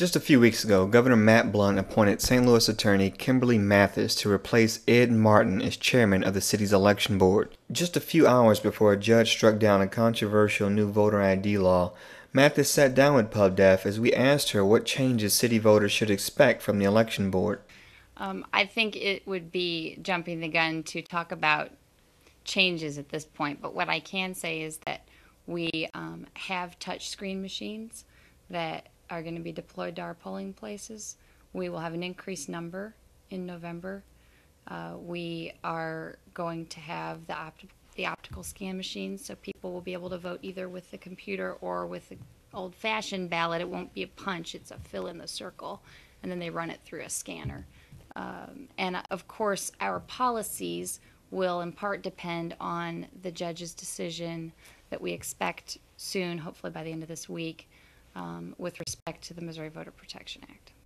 Just a few weeks ago, Governor Matt Blunt appointed St. Louis attorney Kimberly Mathis to replace Ed Martin as chairman of the city's election board. Just a few hours before a judge struck down a controversial new voter ID law, Mathis sat down with PubDef as we asked her what changes city voters should expect from the election board. I think it would be jumping the gun to talk about changes at this point, but what I can say is that we have touchscreen machines that are going to be deployed to our polling places. We will have an increased number in November. We are going to have the optical scan machines, so people will be able to vote either with the computer or with the old-fashioned ballot. It won't be a punch, it's a fill in the circle, and then they run it through a scanner. And of course, our policies will in part depend on the judge's decision that we expect soon, hopefully by the end of this week, with respect to the Missouri Voter Protection Act.